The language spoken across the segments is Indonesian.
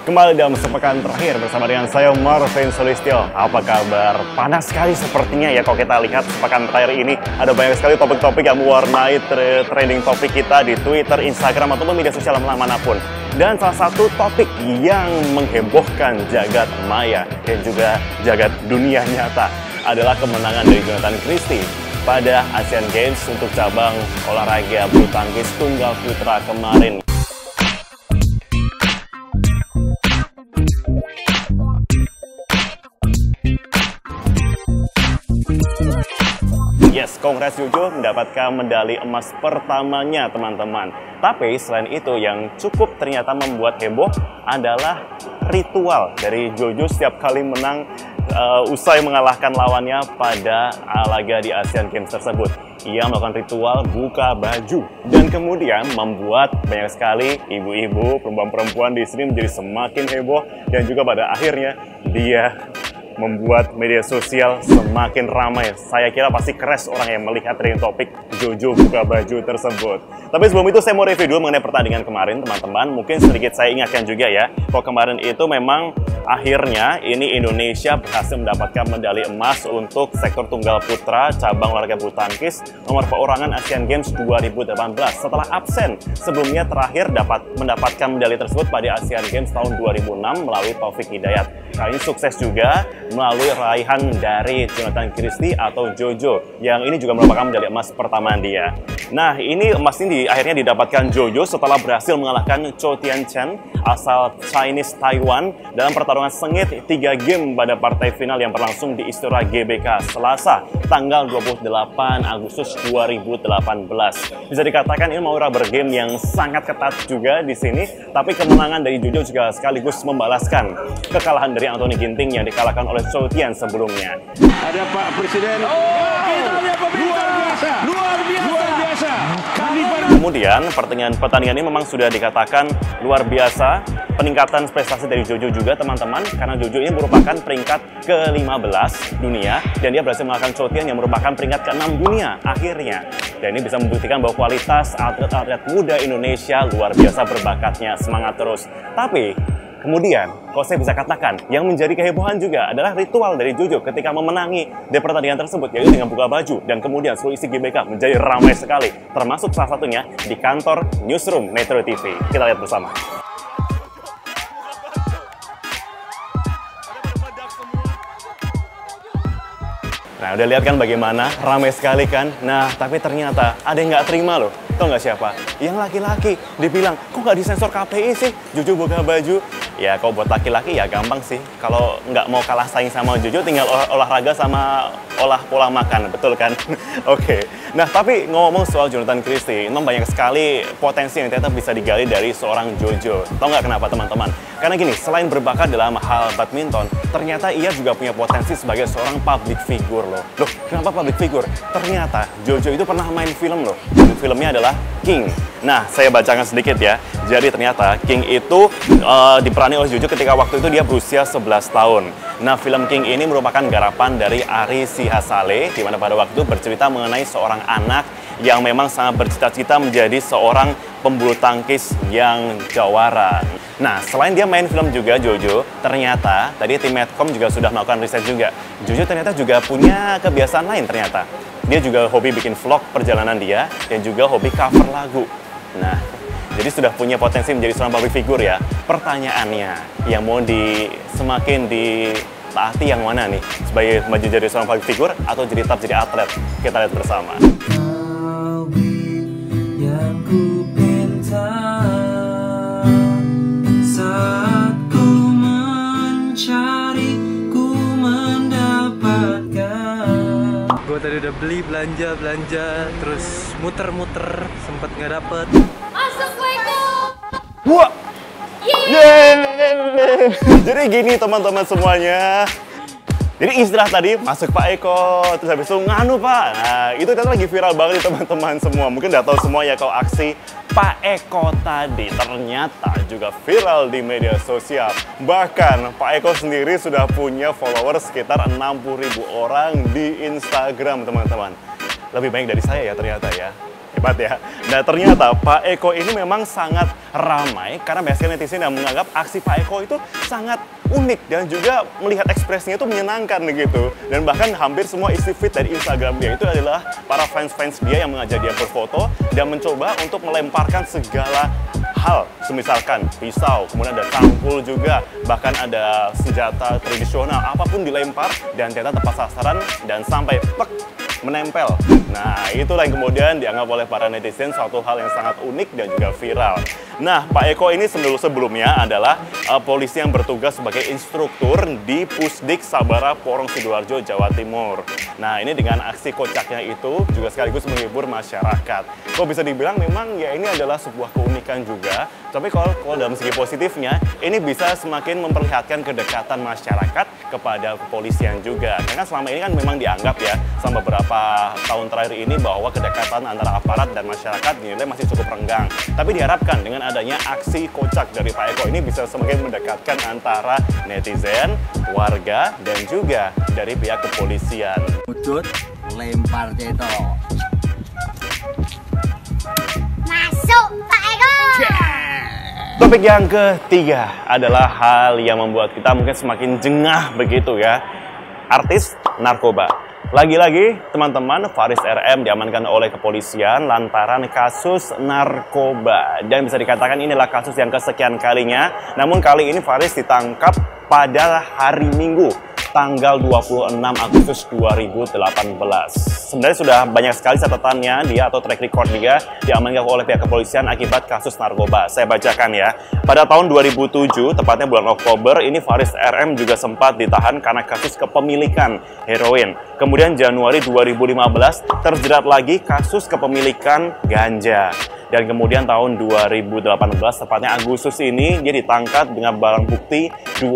Kembali dalam sepekan terakhir bersama dengan saya Marvin Solistio. Apa kabar? Panas sekali sepertinya ya kalau kita lihat sepekan terakhir ini. Ada banyak sekali topik-topik yang mewarnai trending topik kita di Twitter, Instagram, ataupun media sosial manapun. Dan salah satu topik yang menghebohkan jagat maya dan juga jagat dunia nyata adalah kemenangan dari Jonathan Christie pada Asian Games untuk cabang olahraga bulu tangkis tunggal putra kemarin. Yes, Congrats Jojo mendapatkan medali emas pertamanya, teman-teman. Tapi selain itu yang cukup ternyata membuat heboh adalah ritual dari Jojo setiap kali menang usai mengalahkan lawannya pada laga di Asian Games tersebut. Ia melakukan ritual buka baju dan kemudian membuat banyak sekali ibu-ibu, perempuan-perempuan di sini menjadi semakin heboh dan juga pada akhirnya dia membuat media sosial semakin ramai. Saya kira pasti crash orang yang melihat trending topik Jojo buka baju tersebut. Tapi sebelum itu saya mau review dulu mengenai pertandingan kemarin, teman-teman. Mungkin sedikit saya ingatkan juga ya, kalau kemarin itu memang akhirnya ini Indonesia berhasil mendapatkan medali emas untuk sektor tunggal putra cabang olahraga bulu tangkis nomor perorangan Asian Games 2018 setelah absen sebelumnya terakhir mendapatkan medali tersebut pada Asian Games tahun 2006 melalui Taufik Hidayat. Kali ini sukses juga melalui raihan dari Jonathan Christie atau Jojo yang ini juga merupakan medali emas pertama dia. Nah, ini emas ini akhirnya didapatkan Jojo setelah berhasil mengalahkan Chou Tianchen asal Chinese Taiwan dalam pertarungan sengit 3 game pada partai final yang berlangsung di Istora GBK Selasa tanggal 28 Agustus 2018. Bisa dikatakan ini mau rubber game yang sangat ketat juga di sini, tapi kemenangan dari Jojo juga sekaligus membalaskan kekalahan dari Anthony Ginting yang dikalahkan oleh Chou Tian sebelumnya. Ada Pak Presiden. Kita lihat luar biasa. Luar biasa. Luar biasa. Kemudian pertandingan ini memang sudah dikatakan luar biasa. Peningkatan prestasi dari Jojo juga, teman-teman, karena Jojo ini merupakan peringkat ke-15 dunia dan dia berhasil mengalahkan Chou Tian yang merupakan peringkat ke-6 dunia akhirnya. Dan ini bisa membuktikan bahwa kualitas atlet-atlet muda Indonesia luar biasa berbakatnya, semangat terus. Tapi kemudian, kalau saya bisa katakan, yang menjadi kehebohan juga adalah ritual dari Jojo ketika memenangi di pertandingan tersebut, yaitu dengan buka baju. Dan kemudian seluruh isi GBK menjadi ramai sekali, termasuk salah satunya di kantor Newsroom Metro TV. Kita lihat bersama. Nah, udah lihat kan bagaimana ramai sekali kan? Nah, tapi ternyata ada yang nggak terima loh. Tahu nggak siapa? Yang laki-laki dibilang, kok nggak disensor KPI sih Jojo buka baju? Ya, kalau buat laki-laki ya gampang sih. Kalau nggak mau kalah saing sama Jojo, tinggal olahraga sama olah pola makan, betul kan? Oke. Nah, tapi ngomong soal Jonathan Christie, memang banyak sekali potensi yang ternyata bisa digali dari seorang Jojo. Tahu nggak kenapa, teman-teman? Karena gini, selain berbakat dalam hal badminton, ternyata ia juga punya potensi sebagai seorang public figure loh. Loh, kenapa public figure? Ternyata Jojo itu pernah main film loh. Filmnya adalah King. Nah, saya bacakan sedikit ya. Jadi ternyata King itu diperani oleh Jojo ketika waktu itu dia berusia 11 tahun. Nah, film King ini merupakan garapan dari Ari Sihasale, di mana pada waktu itu bercerita mengenai seorang anak yang memang sangat bercita-cita menjadi seorang pembulu tangkis yang jawara. Nah, selain dia main film juga, Jojo, ternyata tadi tim Medcom juga sudah melakukan riset juga. Jojo ternyata juga punya kebiasaan lain ternyata. Dia juga hobi bikin vlog perjalanan dia dan juga hobi cover lagu. Nah, jadi sudah punya potensi menjadi seorang public figure ya. Pertanyaannya, yang mau semakin ditaati yang mana nih? Sebagai maju jadi seorang public figure atau tetap jadi atlet? Kita lihat bersama. Yang ku pinta saat ku mencari, ku mendapatkan. Gue tadi udah beli belanja terus muter-muter sempet nggak dapet. Assalamualaikum. Wah. Yeay. Jadi gini teman-teman semuanya. Jadi istilah tadi masuk Pak Eko, terus habis itu nganu Pak. Nah, itu ternyata lagi viral banget nih teman-teman semua. Mungkin udah tahu semua ya kalau aksi Pak Eko tadi ternyata juga viral di media sosial. Bahkan Pak Eko sendiri sudah punya followers sekitar 60.000 orang di Instagram, teman-teman. Lebih banyak dari saya ya ternyata ya. Hebat ya. Nah ternyata Pak Eko ini memang sangat ramai karena biasanya netizen yang menganggap aksi Pak Eko itu sangat unik dan juga melihat ekspresinya itu menyenangkan gitu. Dan bahkan hampir semua isi feed dari Instagram dia itu adalah para fans-fans dia yang mengajak dia berfoto dan mencoba untuk melemparkan segala hal, semisalkan pisau, kemudian ada cangkul juga, bahkan ada senjata tradisional, apapun dilempar dan ternyata tepat sasaran dan sampai plek menempel. Nah, itulah yang kemudian dianggap oleh para netizen suatu hal yang sangat unik dan juga viral. Nah, Pak Eko ini sebelumnya adalah polisi yang bertugas sebagai instruktur di Pusdik Sabara Porong Sidoarjo, Jawa Timur. Nah, ini dengan aksi kocaknya itu juga sekaligus menghibur masyarakat. Kok bisa dibilang memang ya ini adalah sebuah keunikan juga. Tapi kalau dalam segi positifnya, ini bisa semakin memperlihatkan kedekatan masyarakat kepada kepolisian juga. Karena selama ini kan memang dianggap ya, selama beberapa tahun terakhir ini bahwa kedekatan antara aparat dan masyarakat dinilai masih cukup renggang. Tapi diharapkan dengan adanya aksi kocak dari Pak Eko ini bisa semakin mendekatkan antara netizen, warga, dan juga dari pihak kepolisian. Udut, lempar cetok. Masuk Pak Eko. Topik yang ketiga adalah hal yang membuat kita mungkin semakin jengah begitu ya. Artis narkoba. Lagi-lagi teman-teman, Faris RM diamankan oleh kepolisian lantaran kasus narkoba. Dan bisa dikatakan inilah kasus yang kesekian kalinya. Namun kali ini Faris ditangkap pada hari Minggu, tanggal 26 Agustus 2018. Sebenarnya sudah banyak sekali catatannya dia atau track record dia diamankan oleh pihak kepolisian akibat kasus narkoba. Saya bacakan ya. Pada tahun 2007, tepatnya bulan Oktober, ini Faris RM juga sempat ditahan karena kasus kepemilikan heroin. Kemudian Januari 2015 terjerat lagi kasus kepemilikan ganja. Dan kemudian tahun 2018, tepatnya Agustus ini, dia ditangkap dengan barang bukti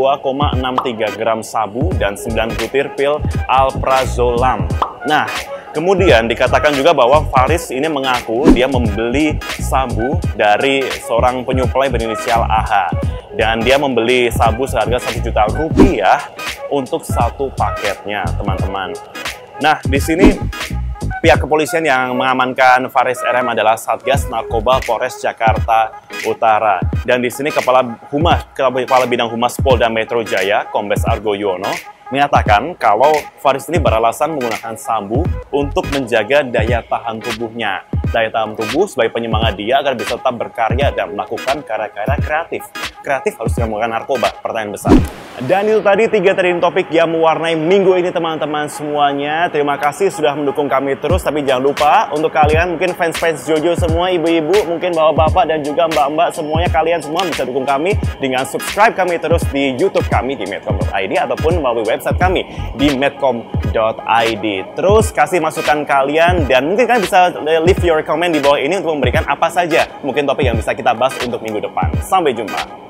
2,63 gram sabu dan 9 butir pil alprazolam. Nah, kemudian dikatakan juga bahwa Faris ini mengaku dia membeli sabu dari seorang penyuplai berinisial AH. Dan dia membeli sabu seharga Rp1.000.000 untuk satu paketnya, teman-teman. Nah, di sini pihak kepolisian yang mengamankan Faris RM adalah Satgas Narkoba Polres Jakarta Utara. Dan di sini Kepala Bidang Humas Polda Metro Jaya, Kombes Argo Yuwono, menyatakan kalau Faris ini beralasan menggunakan sabu untuk menjaga daya tahan tubuhnya. Daya tahan tubuh sebagai penyemangat dia agar bisa tetap berkarya dan melakukan karya-karya kreatif. Kreatif harus menggunakan narkoba, pertanyaan besar. Dan itu tadi 3 trending topik yang mewarnai minggu ini teman-teman semuanya. Terima kasih sudah mendukung kami terus. Tapi jangan lupa untuk kalian mungkin fans-fans Jojo semua, ibu-ibu, mungkin bapak-bapak dan juga mbak-mbak semuanya, kalian semua bisa dukung kami dengan subscribe kami terus di YouTube kami di medcom.id ataupun melalui website kami di medcom.id. Terus kasih masukan kalian dan mungkin kalian bisa leave your comment di bawah ini untuk memberikan apa saja mungkin topik yang bisa kita bahas untuk minggu depan. Sampai jumpa.